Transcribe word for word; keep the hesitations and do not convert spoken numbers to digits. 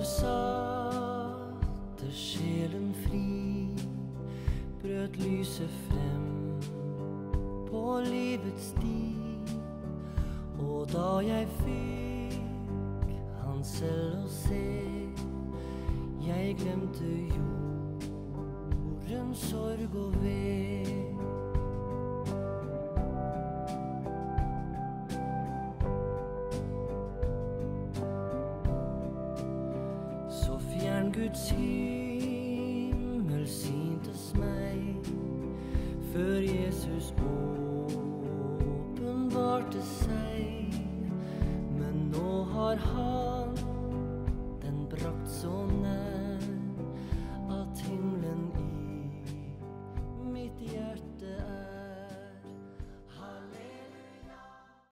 satte sjelen fri, brøt lyset frem på livets sti. Og da jeg fikk han selv å se, jeg glemte jordens sorg og ved. Så fjern Guds himmel syntes meg, før Jesus åpenbarte seg. Men nå har han den brakt så nær,